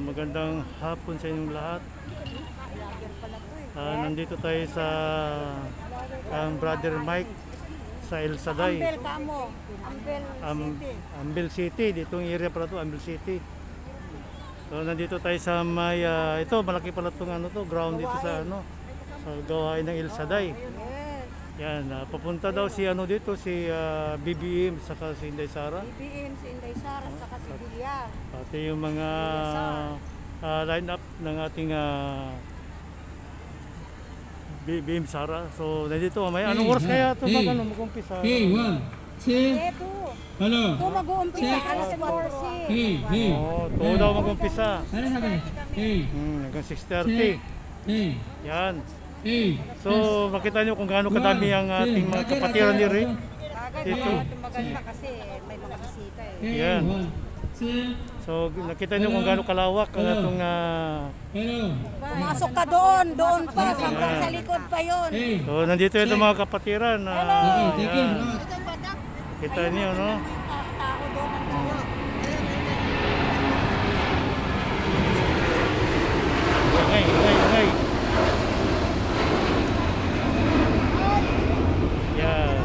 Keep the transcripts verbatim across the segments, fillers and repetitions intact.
magandang hapon sa inyong lahat. Uh, nandito tayo sa um, Brother Mike sa El Saday. Ambel kamo, Ambel Am, City. Ambel City, ditong area pala to, Ambel City. So nandito tayo sa may uh, ito malaki pala tong ano to, ground dito sa ano sa gawain ng El Saday. Yes. Yan, uh, papunta daw si ano dito si uh, B B M saka si Inday Sara. B B M, si Inday Sara, saka si Villar. Pati yung mga uh, line up ng ating uh, B B M Sara. So nandito may anong oras kaya ito mag ano mag-umpisa? Hey, one, two, Eto. hello. Kung mag-uumpisa, alas foursi. Hey, hey. Oh, to daw mag-umpisa. Ano sabi? Hey, Hmm, hanggang six thirty. hey, Yan. hey. So makita niyo kung gaano kadami ang ating mga kapatiran ni Rick. Agad Ito. na maganda kasi may mga bisita eh. Hey, Yan. one, two, So nakita niyo kung gaano kalawak ang atong uh, hello. Pumasok ka doon, doon pa, hanggang sa likod pa yun. Hey. so nandito yung mga kapatiran. Uh, Okay, thank you. yan. Kita niyo no. Tao doon ang tao. Ngay, ngay, ngay. Yan.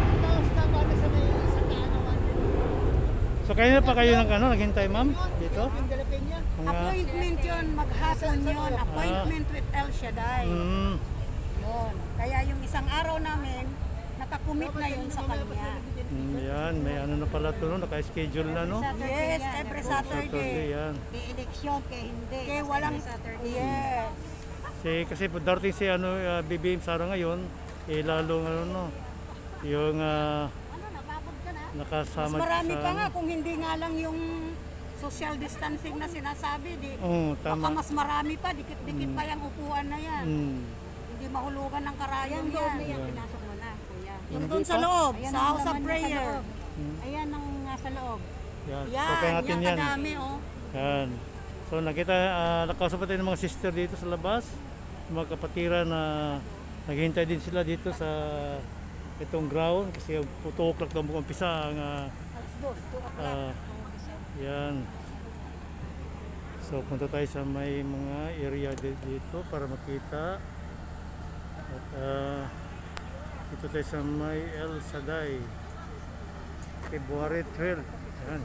So kanina pa kayo ng ano, naghintay ma'am dito? Mga Appointment yun, maghapon yun. Appointment with El Shaddai. mm, Yun. Kaya yung isang araw namin, nakakumit na yun sa kanya. mm, yan, may ano na pala to no, naka-schedule na no. Yes, every Saturday Saturday. yan. Kay eleksyon, kay hindi. Kaya walang yes. Si kasi po darating si ano uh, B B M Sara ngayon, eh lalong ano no, yung uh, nakasama Mas marami sa pa nga kung hindi nga lang yung social distancing na sinasabi. Di, Oo, baka tama. mas marami pa, dikit-dikit pa yung upuan na yan. Mm. Hindi mahulugan ng karayong yan. Ayan, pinasok mo na, kuya. Yung doon sa loob, Ayan sa ang house of laman niya sa prayer. loob. Ayan ang nasa loob. Yan, Yan, okay natin yan yan. kadami oh. Yan. So nakita, uh, nakausap natin ng mga sister dito sa labas, mga kapatiran na naghihintay din sila dito sa itong ground kasi two o'clock daw mag-umpisa ang uh, uh, yan. So punta tayo sa may mga area dito para makita at uh, dito tayo sa may El Saday February twelve. Yan.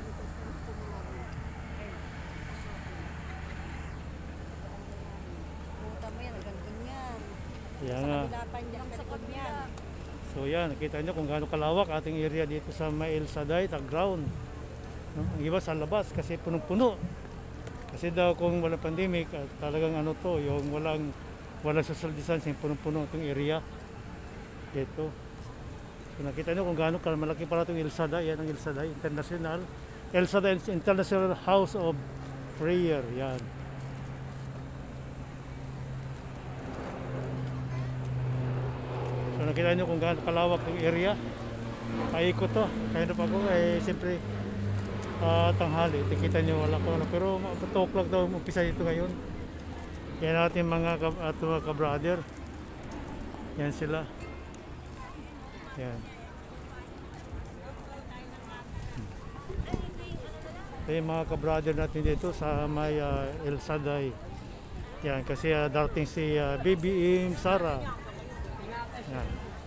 Puta mo yan, hanggang ganyan. Yan nga. Kabilapan dyan, sa likod niyan. So yan, nakita nyo kung gaano kalawak ating area dito sa may El Saday, tag ground. No? Ang iba sa labas kasi punong-puno. Kasi daw kung walang pandemic, at talagang ano to, yung walang walang social distancing, punong-puno itong area dito. So nakita nyo kung gaano malaki pala itong El Saday, yan ang El Saday International. El Saday International House of Prayer, yan. So nakita nyo kung gaano kalawak yung area. Paikot to. Kaya na pa ako eh siyempre uh, tanghali. Tikita nyo wala ko ano. Pero two o'clock daw umpisa dito ngayon. Yan natin mga at mga ka-brother. Yan sila. Yan. Ito yung mga ka-brother natin dito sa may uh, El Saday. Yan kasi uh, darating si uh, B B M Sara. Yan.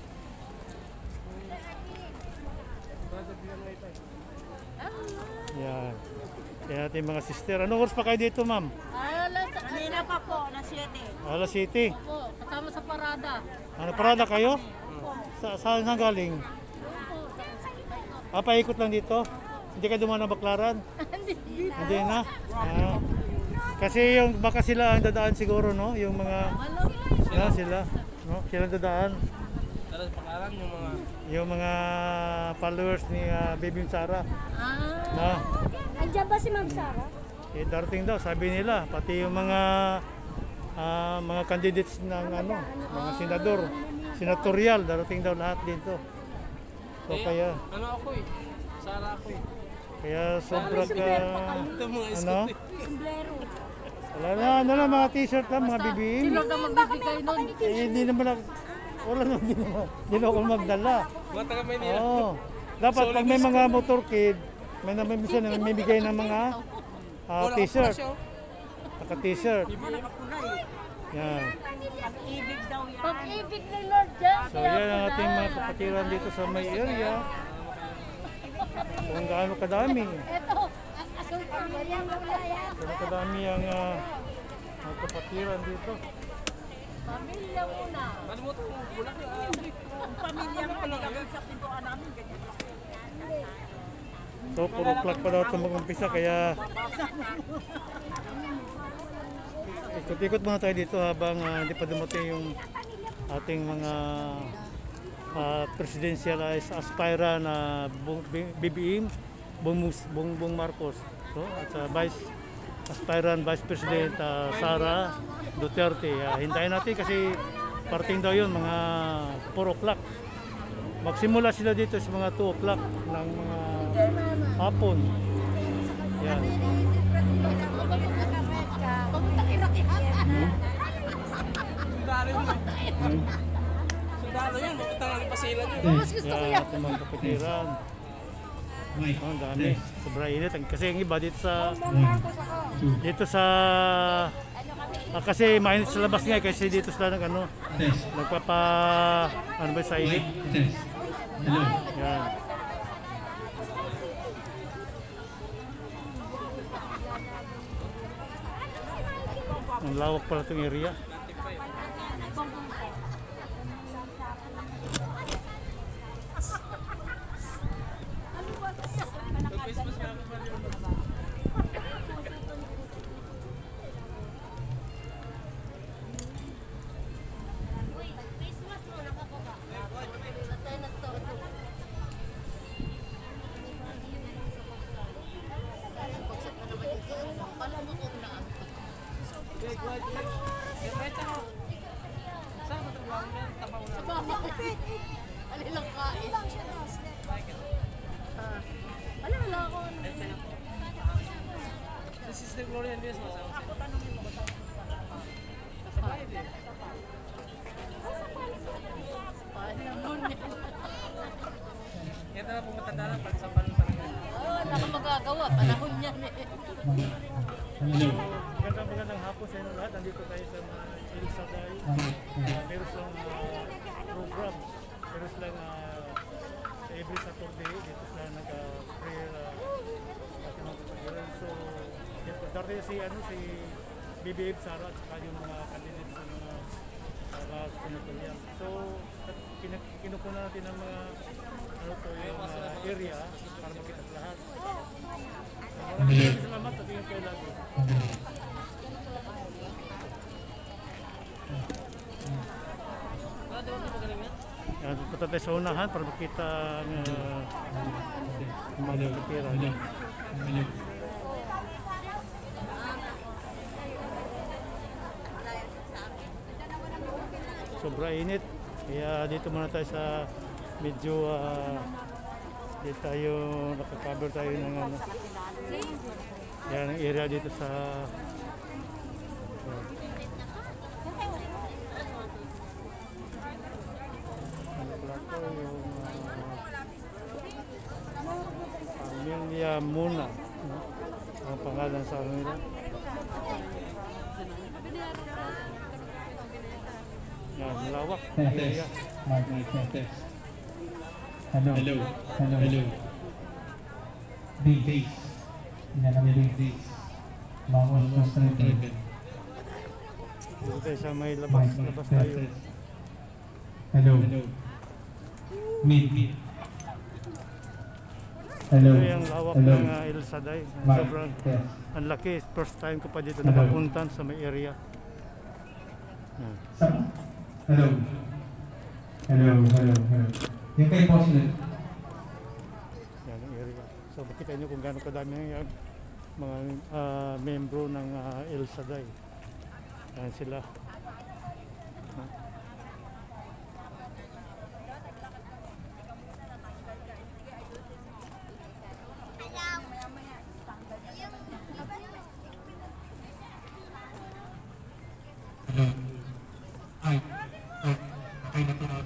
Yan. Yan natin mga sister. Anong oras pa kayo dito, ma'am? Kanina pa po, na siyete. Alas City. Po, kasama sa parada. Ano, parada kayo? Sa, saan saan galing? Ah, paikot lang dito? Hindi ka dumaan ng Baklaran? Hindi na? Ah. Kasi yung baka sila ang dadaan siguro, no? Yung mga sila sila, no? Sila ang dadaan. Talas pakaran yung mga Yung mga followers ni uh, Baby Sara. Ah, No? Andiyan ba si Ma'am Sara? Eh, darating daw, sabi nila, pati yung mga ah, mga candidates ng ano, mga senador, senatorial, darating daw lahat dito. So kaya, ano ako eh. Sara ako eh. kaya sobrang ka, Ito mga ano? Sombrero. Wala na, ano lang, mga t-shirt lang, mga bibing. sino ka magbibigay nun? Eh, hindi naman lang, wala naman, hindi naman, hindi naman ako magdala. Mga taga Maynila. Oo. Dapat pag may mga motorkid, may naman minsan may bigay ng mga ah, Wala t-shirt. ako naka-t-shirt. Yan. Pag-ibig daw yan. Pag-ibig ni Lord dyan. So yan ang ating mga kapatiran dito sa may area. Kung gaano kadami. Ito, ang asol pa yan. Kung kadami ang uh, mga kapatiran dito. Pamilya muna. Malimutan mo, bulak na. Pamilya mo hanggang sa pintuan namin. Ganyan. So puro clock pa daw ito mag-umpisa kaya ikot-ikot muna tayo dito habang uh, hindi pa dumating yung ating mga uh, presidentialized aspirant na B B M, Bongbong Marcos. So, at uh, Vice Aspirant Vice President uh, Sara Duterte. Uh, hintayin natin kasi parting daw yun mga four o'clock. Magsimula sila dito sa mga two o'clock ng mga hapon. Yan. Sundalo yun. Sundalo yun, makita nga pasilan yun. Mas gusto ko Yan, yan. ating mga kapatiran. Oh, ang dami. Sobrang init. Kasi yung iba dito sa dito sa ah, kasi mainit sa labas nga kasi dito sila nag ano nagpapa ano ba sa init. Yan. Ang lawak pala itong area. Alilang kain. Ah, wala, wala ako. Si Sister Gloria Diaz masama siya. Panahon niya. Kaya tala pong matanda na pag sa panon talaga. Oo, wala akong magagawa. Panahon niya. Magandang magandang hapon sa inyo lahat. Nandito tayo sa mga El Saday. Meron silang uh, program. Meron silang uh, every Saturday. Dito sila nag-prayer. Uh, so, darating si, ano, si B B M Sara at saka yung mga candidates sa mga uh, senatorial. So, kin- kinukuna natin ang mga ano to, yung uh, area para makita sa lahat. Maraming salamat at yung kayo lagi. Ah, di ba magaling yan? Yan, punta tayo sa unahan para makita ang uh, mga kapatira. Sobra init. Kaya dito muna tayo sa medyo uh, dito tayo nakakover tayo ng ano. Yan ang area dito sa uh, ano pala to, yung uh, Pamilya Muna, no? Ang pangalan sa ano nila. Yan, lawak ang area. Hello. Hello. Hello. Hello. Big days. Inalang big days. Bawal ko sa rin. Dito tayo sa may labas, labas tayo. Hello. Hello. Meet. Hello. Ito yung lawak Hello. ng uh, El Saday. Mark. Sobrang Yes. ang laki. First time ko pa dito Hello. nakapuntan sa may area. Yan. Sama. Hello. Hello. Hello. Hello. Yung kay boss na. Yan ang area. So makita nyo kung gaano kadami yung mga uh, membro ng uh, El Saday. Yan sila. Ha?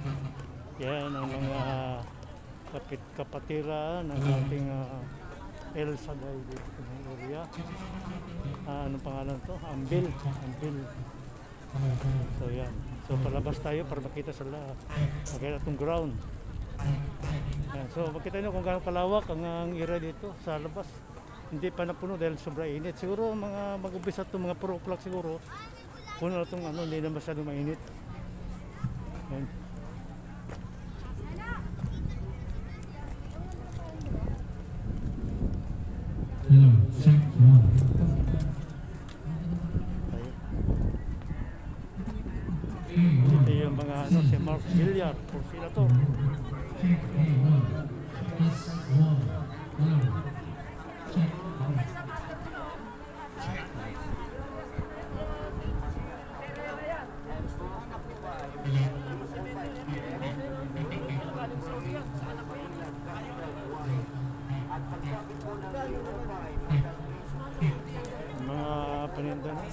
Yan ang mga kapit kapatira ng ating uh, El Saday dito sa may area. Ah, anong pangalan to? Ambil. Ambil. So yan. So palabas tayo para makita sa la makita itong ground. Yan. So makita nyo kung gaano kalawak ang, ang area dito sa labas. Hindi pa napuno dahil sobra init. Siguro mga mag-umpisa ito, mga four o'clock siguro. Puno na itong ano, hindi na masyadong mainit. Yan. Hello, check one. Ito yung mga ano, si Mark Villar, kung sila to. Check one. Plus one. Hello. Check one. Mga paninda na.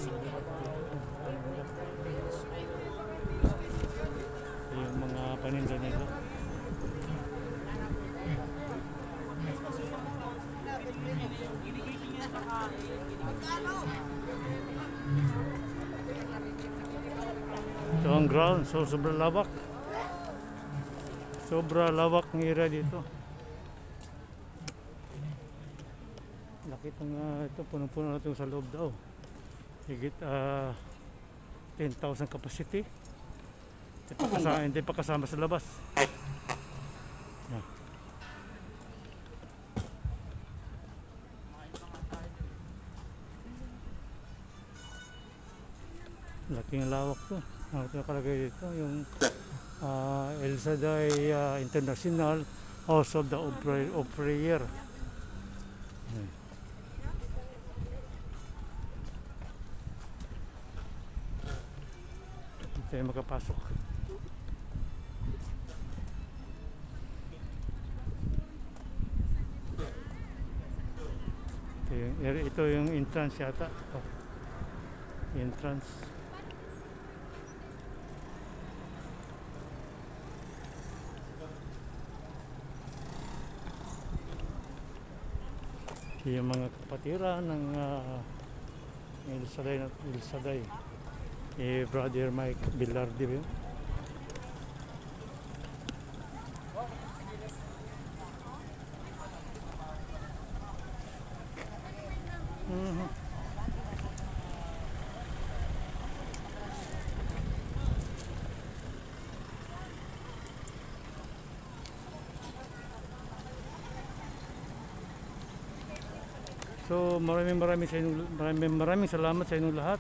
Yung mga paninda nila. Ito ang ground, so sobrang lawak. Sobra lawak ng area dito. Nakita nga ito, punong-puno natin sa loob daw. Higit uh, ten thousand capacity. Hindi pa kasama, hindi pa kasama sa labas. Yan. Laking lawak to. Ano ito nakalagay dito? Yung uh, El Saday uh, International House of the of Prayer. Yan. Hindi tayo makapasok. Ito yung, ito yung entrance yata. Oh. Entrance. Ito yung mga kapatiran ng uh, El Saday, El Saday. Eh, Brother Mike Villardi ba yun? Mhm. So maraming maraming sa inyong, maraming maraming salamat sa inyong lahat.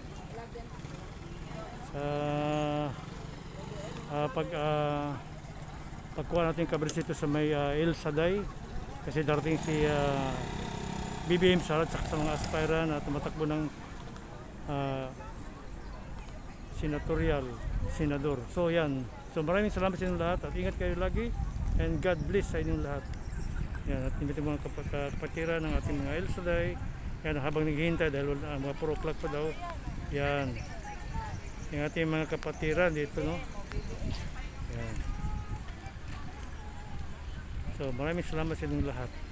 Uh, uh, pag uh, pagkuha natin coverage dito sa may uh, El Saday kasi darating si uh, B B M Sara at sa mga aspirant na tumatakbo ng uh, senatorial senador. So yan, so maraming salamat sa inyong lahat at ingat kayo lagi and God bless sa inyong lahat. Yan, at ingat yung mga kapatiran ng ating mga El Saday. Yan, habang naghihintay dahil uh, mga four o'clock pa daw. Yan, yung ating mga kapatiran dito, no? Yan. So maraming salamat sa inyong lahat.